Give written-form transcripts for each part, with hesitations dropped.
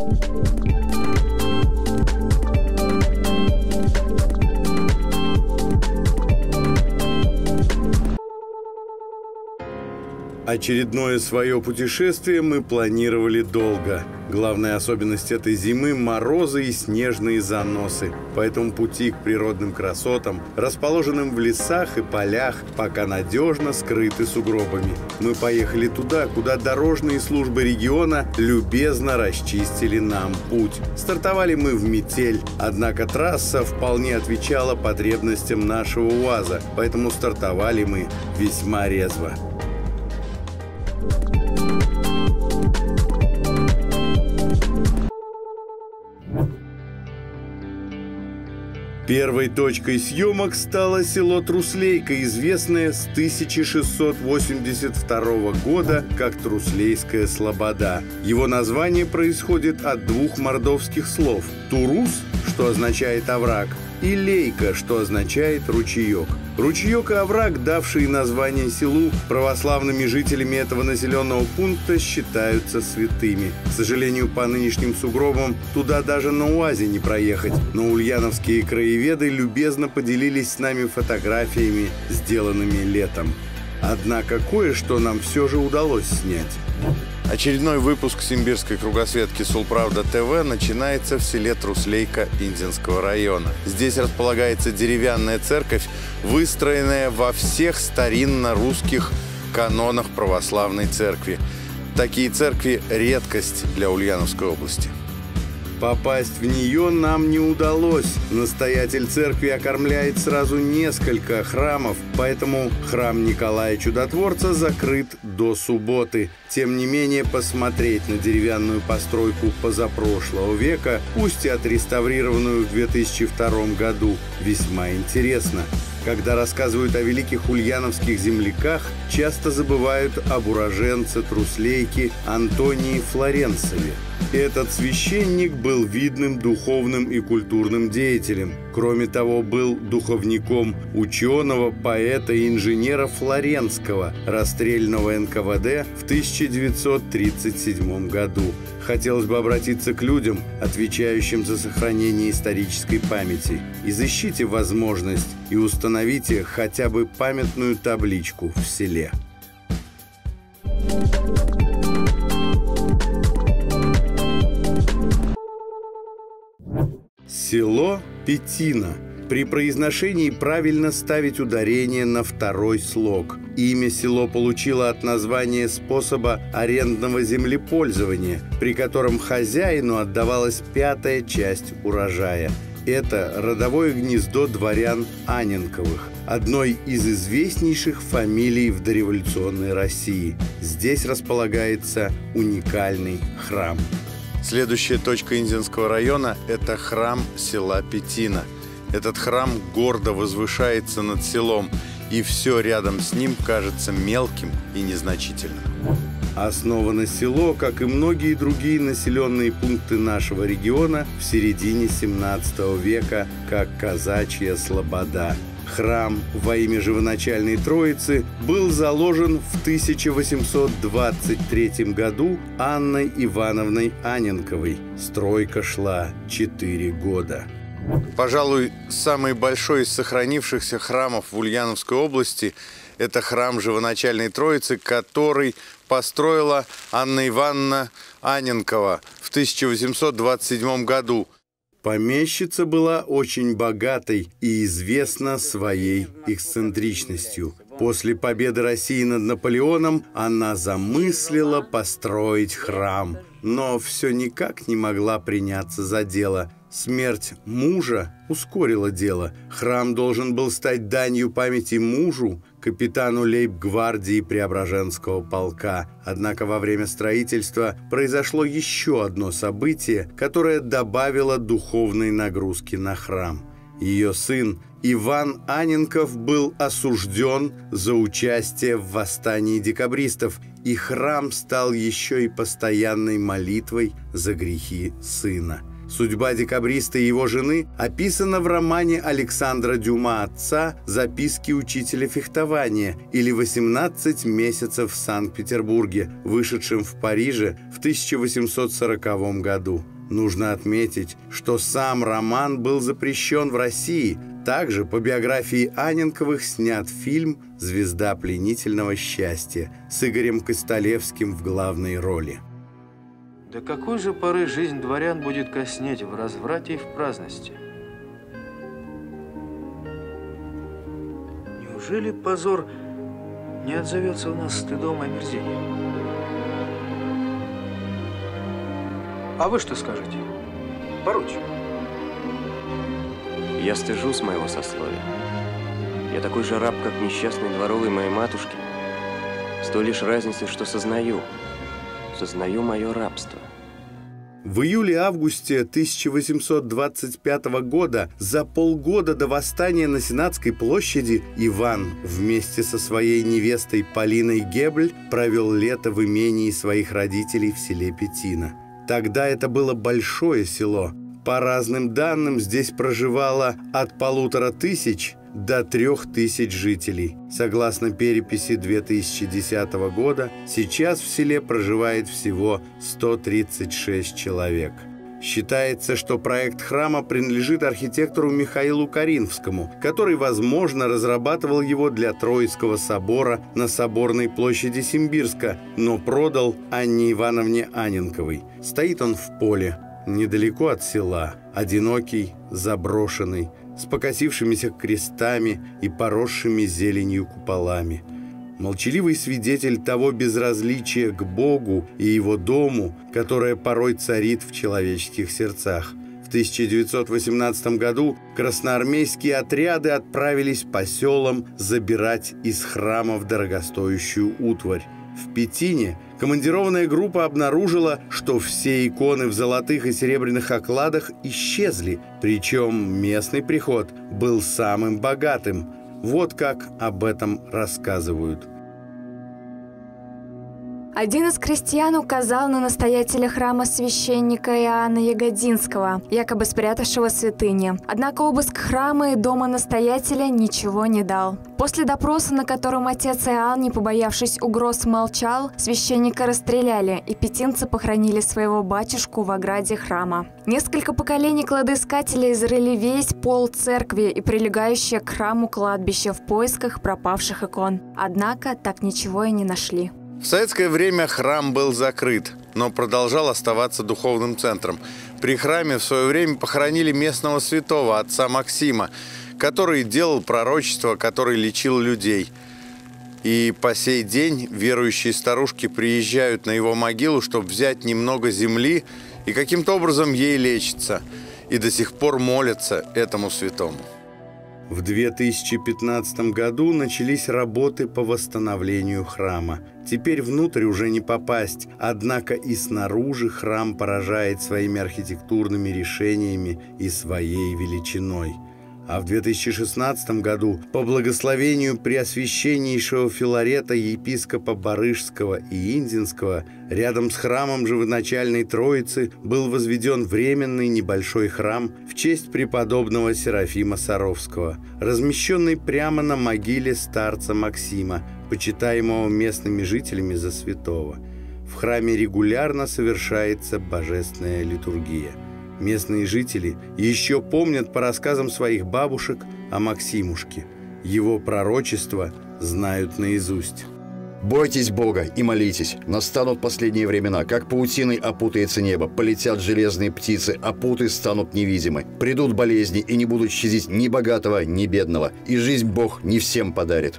Очередное свое путешествие мы планировали долго. Главная особенность этой зимы – морозы и снежные заносы. Поэтому пути к природным красотам, расположенным в лесах и полях, пока надежно скрыты сугробами. Мы поехали туда, куда дорожные службы региона любезно расчистили нам путь. Стартовали мы в метель, однако трасса вполне отвечала потребностям нашего УАЗа, поэтому стартовали мы весьма резво. Первой точкой съемок стало село Труслейка, известное с 1682 года как Труслейская слобода. Его название происходит от двух мордовских слов «турус», что означает «овраг», и «лейка», что означает «ручеек». Ручеек и овраг, давшие название селу, православными жителями этого населенного пункта считаются святыми. К сожалению, по нынешним сугробам туда даже на УАЗе не проехать, но ульяновские краеведы любезно поделились с нами фотографиями, сделанными летом. Однако кое-что нам все же удалось снять. Очередной выпуск симбирской кругосветки «Сулправда ТВ» начинается в селе Труслейка Инзинского района. Здесь располагается деревянная церковь, выстроенная во всех старинно-русских канонах православной церкви. Такие церкви – редкость для Ульяновской области. Попасть в нее нам не удалось. Настоятель церкви окормляет сразу несколько храмов, поэтому храм Николая Чудотворца закрыт до субботы. Тем не менее, посмотреть на деревянную постройку позапрошлого века, пусть и отреставрированную в 2002 году, весьма интересно. Когда рассказывают о великих ульяновских земляках, часто забывают об уроженце Труслейки Антонии Флоренцеве. Этот священник был видным духовным и культурным деятелем. Кроме того, был духовником ученого, поэта и инженера Флоренского, расстрелянного НКВД в 1937 году. Хотелось бы обратиться к людям, отвечающим за сохранение исторической памяти. Изыщите возможность и установите хотя бы памятную табличку в селе. Село Петина. При произношении правильно ставить ударение на второй слог. Имя село получило от названия способа арендного землепользования, при котором хозяину отдавалась 5-я часть урожая. Это родовое гнездо дворян Анненковых, одной из известнейших фамилий в дореволюционной России. Здесь располагается уникальный храм. Следующая точка Инзинского района – это храм села Петина. Этот храм гордо возвышается над селом, и все рядом с ним кажется мелким и незначительным. Основано село, как и многие другие населенные пункты нашего региона, в середине 17 века, как казачья слобода. Храм во имя Живоначальной Троицы был заложен в 1823 году Анной Ивановной Анненковой. Стройка шла 4 года. Пожалуй, самый большой из сохранившихся храмов в Ульяновской области – это храм Живоначальной Троицы, который построила Анна Ивановна Анненкова в 1827 году. Помещица была очень богатой и известна своей эксцентричностью. После победы России над Наполеоном она замыслила построить храм, но все никак не могла приняться за дело. Смерть мужа ускорила дело. Храм должен был стать данью памяти мужу, капитану лейб-гвардии Преображенского полка. Однако во время строительства произошло еще одно событие, которое добавило духовной нагрузки на храм. Ее сын Иван Анненков был осужден за участие в восстании декабристов, и храм стал еще и постоянной молитвой за грехи сына. Судьба декабриста и его жены описана в романе Александра Дюма «Отца. Записки учителя фехтования» или «18 месяцев в Санкт-Петербурге», вышедшем в Париже в 1840 году. Нужно отметить, что сам роман был запрещен в России. Также по биографии Анненковых снят фильм «Звезда пленительного счастья» с Игорем Костолевским в главной роли. До какой же поры жизнь дворян будет коснеть в разврате и в праздности? Неужели позор не отзовется у нас стыдом и омерзением? А вы что скажете, поручик? Я стыжусь моего сословия. Я такой же раб, как несчастный дворовый моей матушки. С той лишь разницей, что сознаю мое рабство. В июле-августе 1825 года, за полгода до восстания на Сенатской площади, Иван вместе со своей невестой Полиной Гебль провел лето в имении своих родителей в селе Петино. Тогда это было большое село. По разным данным, здесь проживало от 1500 до 3000 жителей. Согласно переписи 2010 года, сейчас в селе проживает всего 136 человек. Считается, что проект храма принадлежит архитектору Михаилу Коринфскому, который, возможно, разрабатывал его для Троицкого собора на Соборной площади Симбирска, но продал Анне Ивановне Анненковой. Стоит он в поле, недалеко от села, одинокий, заброшенный, с покосившимися крестами и поросшими зеленью куполами. Молчаливый свидетель того безразличия к Богу и Его дому, которое порой царит в человеческих сердцах. В 1918 году красноармейские отряды отправились по селам забирать из храмов дорогостоящую утварь. В Петине командированная группа обнаружила, что все иконы в золотых и серебряных окладах исчезли, причем местный приход был самым богатым. Вот как об этом рассказывают. Один из крестьян указал на настоятеля храма священника Иоанна Ягодинского, якобы спрятавшего святыни. Однако обыск храма и дома настоятеля ничего не дал. После допроса, на котором отец Иоанн, не побоявшись угроз, молчал, священника расстреляли, и петинцы похоронили своего батюшку в ограде храма. Несколько поколений кладоискателей изрыли весь пол церкви и прилегающее к храму кладбище в поисках пропавших икон. Однако так ничего и не нашли. В советское время храм был закрыт, но продолжал оставаться духовным центром. При храме в свое время похоронили местного святого, отца Максима, который делал пророчество, который лечил людей. И по сей день верующие старушки приезжают на его могилу, чтобы взять немного земли и каким-то образом ей лечиться. И до сих пор молятся этому святому. В 2015 году начались работы по восстановлению храма. Теперь внутрь уже не попасть, однако и снаружи храм поражает своими архитектурными решениями и своей величиной. А в 2016 году по благословению Преосвященнейшего Филарета епископа Барыжского и Индинского рядом с храмом Живоначальной Троицы был возведен временный небольшой храм в честь преподобного Серафима Саровского, размещенный прямо на могиле старца Максима, почитаемого местными жителями за святого. В храме регулярно совершается божественная литургия. Местные жители еще помнят по рассказам своих бабушек о Максимушке. Его пророчества знают наизусть. «Бойтесь Бога и молитесь. Настанут последние времена. Как паутиной опутается небо, полетят железные птицы, а путы станут невидимы. Придут болезни, и не будут щадить ни богатого, ни бедного. И жизнь Бог не всем подарит».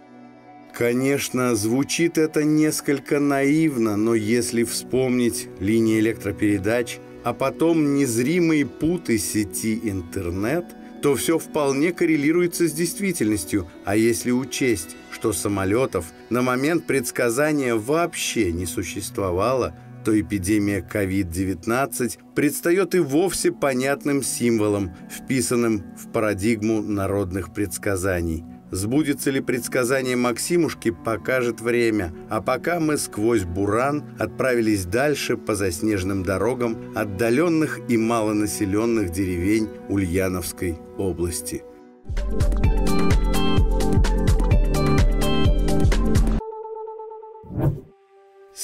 Конечно, звучит это несколько наивно, но если вспомнить линии электропередач, а потом незримые путы сети интернет, то все вполне коррелируется с действительностью. А если учесть, что самолетов на момент предсказания вообще не существовало, то эпидемия COVID-19 предстает и вовсе понятным символом, вписанным в парадигму народных предсказаний. Сбудется ли предсказание Максимушки, покажет время. А пока мы сквозь буран отправились дальше по заснеженным дорогам отдаленных и малонаселенных деревень Ульяновской области.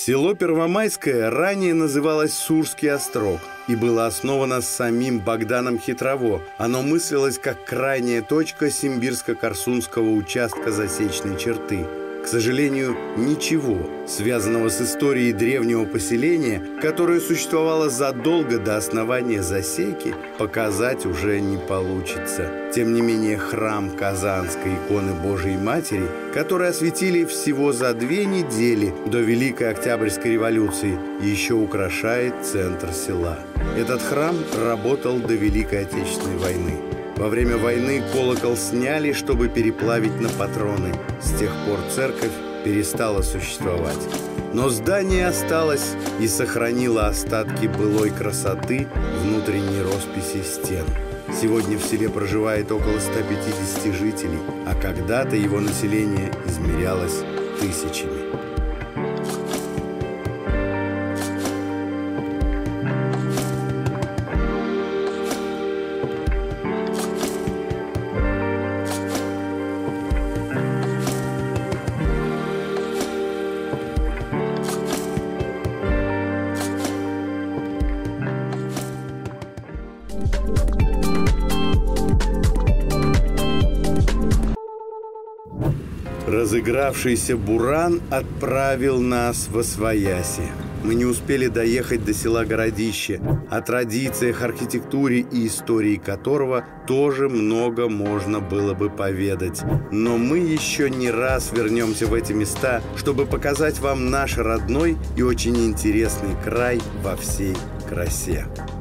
Село Первомайское ранее называлось Сурский острог и было основано самим Богданом Хитрово. Оно мыслилось как крайняя точка Симбирско-Корсунского участка засечной черты. К сожалению, ничего, связанного с историей древнего поселения, которое существовало задолго до основания засеки, показать уже не получится. Тем не менее, храм Казанской иконы Божией Матери, который осветили всего за 2 недели до Великой Октябрьской революции, еще украшает центр села. Этот храм работал до Великой Отечественной войны. Во время войны колокол сняли, чтобы переплавить на патроны. С тех пор церковь перестала существовать. Но здание осталось и сохранило остатки былой красоты внутренней росписи стен. Сегодня в селе проживает около 150 жителей, а когда-то его население измерялось тысячами. Разыгравшийся буран отправил нас восвояси. Мы не успели доехать до села Городище, о традициях, архитектуре и истории которого тоже много можно было бы поведать. Но мы еще не раз вернемся в эти места, чтобы показать вам наш родной и очень интересный край во всей красе.